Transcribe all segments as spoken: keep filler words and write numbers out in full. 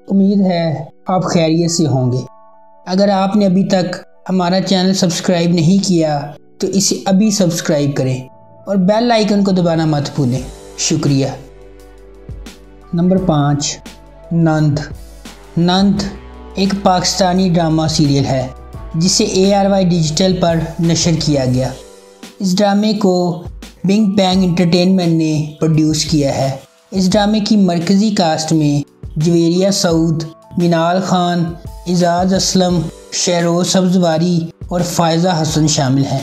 उम्मीद है आप खैरियत से होंगे। अगर आपने अभी तक हमारा चैनल सब्सक्राइब नहीं किया तो इसे अभी सब्सक्राइब करें और बेल आइकन को दबाना मत भूलें। शुक्रिया। नंबर पाँच, नंद। नंद एक पाकिस्तानी ड्रामा सीरियल है जिसे ए आर वाई डिजिटल पर नशर किया गया। इस ड्रामे को बिग बैंग एंटरटेनमेंट ने प्रोड्यूस किया है। इस ड्रामे की मरकज़ी कास्ट में जवेरिया सऊद, मिनाल खान, एजाज असलम, शहरोज सब्जवारी और फायजा हसन शामिल हैं।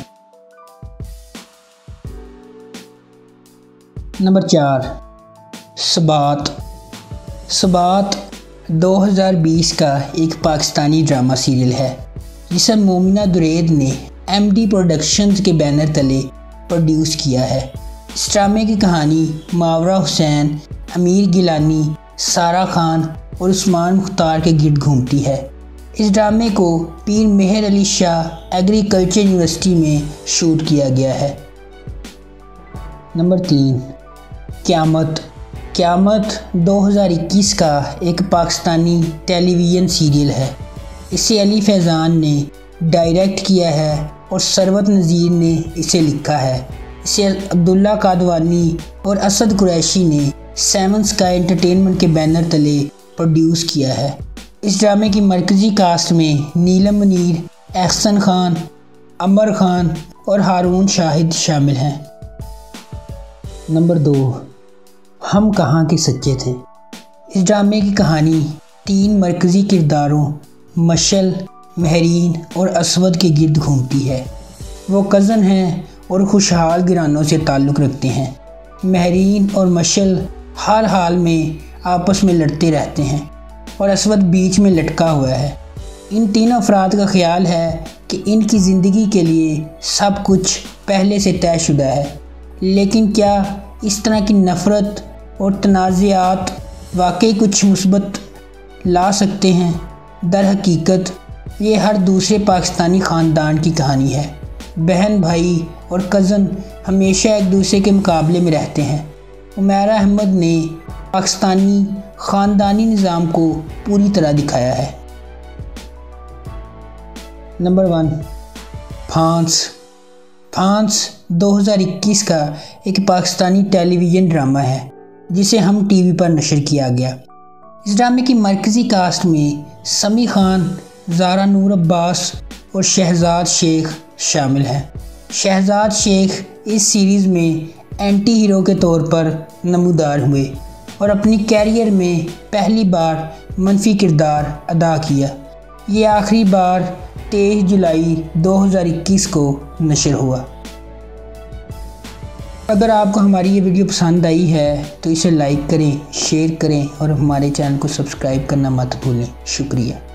नंबर चार, सबात। सबात दो हज़ार बीस का एक पाकिस्तानी ड्रामा सीरियल है जिसे मोमिना दुरैद ने एम डी प्रोडक्शंस के बैनर तले प्रोड्यूस किया है। इस ड्रामे की कहानी मावरा हुसैन, अमीर गिलानी, सारा खान और उस्मान मुख्तार के गिर्द घूमती है। इस ड्रामे को पीर मेहर अली शाह एग्रीकल्चर यूनिवर्सिटी में शूट किया गया है। नंबर तीन, क़यामत। क़यामत दो हज़ार इक्कीस का एक पाकिस्तानी टेलीविज़न सीरियल है। इसे अली फैज़ान ने डायरेक्ट किया है और सरवत नज़ीर ने इसे लिखा है। इसे अब्दुल्ला कादवानी और असद कुरैशी ने सेवन स्काई एंटरटेनमेंट के बैनर तले प्रोड्यूस किया है। इस ड्रामे की मरकज़ी कास्ट में नीलम मुनीर, एहसन खान, अमर खान और हारून शाहिद शामिल हैं। नंबर दो, हम कहाँ के सच्चे थे। इस ड्रामे की कहानी तीन मरकज़ी किरदारों मशल, महरीन और असवद के गिर्द घूमती है। वो कज़न हैं और खुशहाल घरानों से ताल्लुक़ रखते हैं। महरीन और मशल हर हाल में आपस में लड़ते रहते हैं और असवद बीच में लटका हुआ है। इन तीनों अफराद का ख्याल है कि इनकी ज़िंदगी के लिए सब कुछ पहले से तयशुदा है, लेकिन क्या इस तरह की नफ़रत और तनाज़ात वाकई कुछ मुस्बत ला सकते हैं? दर हकीकत ये हर दूसरे पाकिस्तानी ख़ानदान की कहानी है। बहन, भाई और कज़न हमेशा एक दूसरे के मुकाबले में रहते हैं। उमैरा अहमद ने पाकिस्तानी ख़ानदानी निज़ाम को पूरी तरह दिखाया है। नंबर वन, फांस। फांस दो हज़ार इक्कीस का एक पाकिस्तानी टेलीविज़न ड्रामा है जिसे हम टीवी पर नशर किया गया। इस ड्रामे की मरकज़ी कास्ट में समी खान, ज़ारा नूर अब्बास और शहजाद शेख शामिल हैं। शहजाद शेख इस सीरीज़ में एंटी हीरो के तौर पर नमूदार हुए और अपनी कैरियर में पहली बार मनफी किरदार अदा किया। ये आखिरी बार तेईस जुलाई दो हज़ार इक्कीस को नशर हुआ। अगर आपको हमारी ये वीडियो पसंद आई है तो इसे लाइक करें, शेयर करें और हमारे चैनल को सब्सक्राइब करना मत भूलें। शुक्रिया।